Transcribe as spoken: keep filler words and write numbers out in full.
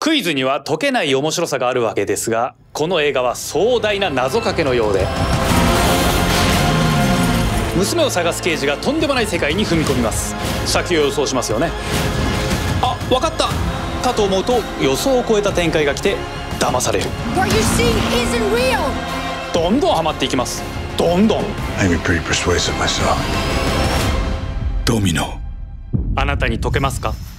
クイズには解けない面白さがあるわけですが、この映画は壮大な謎かけのようで、娘を探す刑事がとんでもない世界に踏み込みます。先を予想しますよね。あ、わかったかと思うと、予想を超えた展開が来て騙される。どんどんハマっていきます。どんどん。 ドミノ。 あなたに解けますか？